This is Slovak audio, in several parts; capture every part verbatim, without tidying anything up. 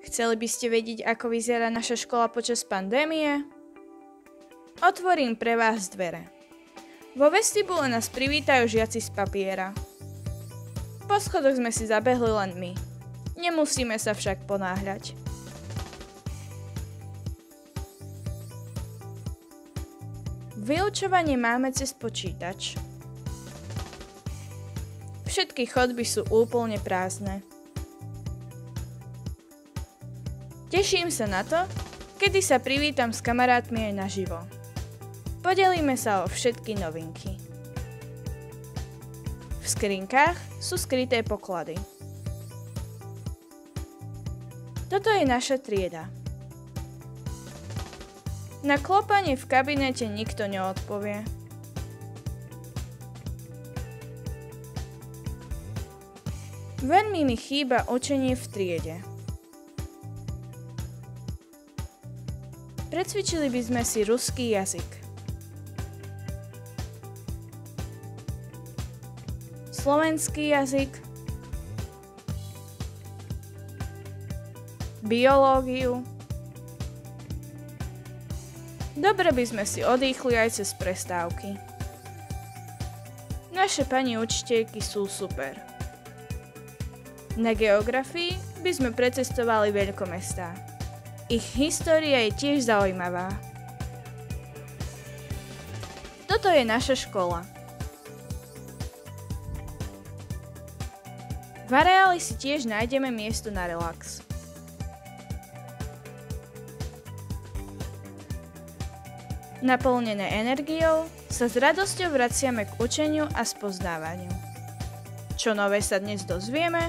Chceli by ste vedieť, ako vyzerá naša škola počas pandémie? Otvorím pre vás dvere. Vo vestibule nás privítajú žiaci z papiera. Po schodoch sme si zabehli len my. Nemusíme sa však ponáhľať. Vyučovanie máme cez počítač. Všetky chodby sú úplne prázdne. Teším sa na to, kedy sa privítam s kamarátmi aj naživo. Podelíme sa o všetky novinky. V skrinkách sú skryté poklady. Toto je naša trieda. Na klopanie v kabinete nikto neodpovie. Veľmi mi chýba učenie v triede. Precvičili by sme si ruský jazyk. Slovenský jazyk. Biológiu. Dobre by sme si odýchli aj cez prestávky. Naše pani učiteľky sú super. Na geografii by sme precestovali veľkomestá. Ich história je tiež zaujímavá. Toto je naša škola. V areáli si tiež nájdeme miesto na relax. Naplnené energiou sa s radosťou vraciame k učeniu a spoznávaniu. Čo nové sa dnes dozvieme?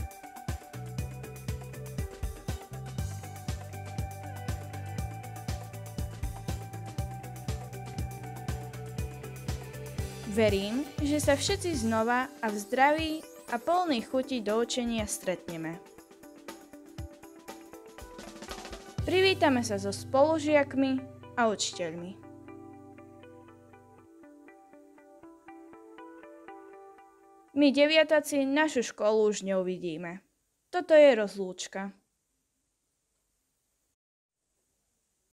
Verím, že sa všetci znova a v zdraví a plný chuti do učenia stretneme. Privítame sa so spolužiakmi a učiteľmi. My deviatáci našu školu už neuvidíme. Toto je rozlúčka.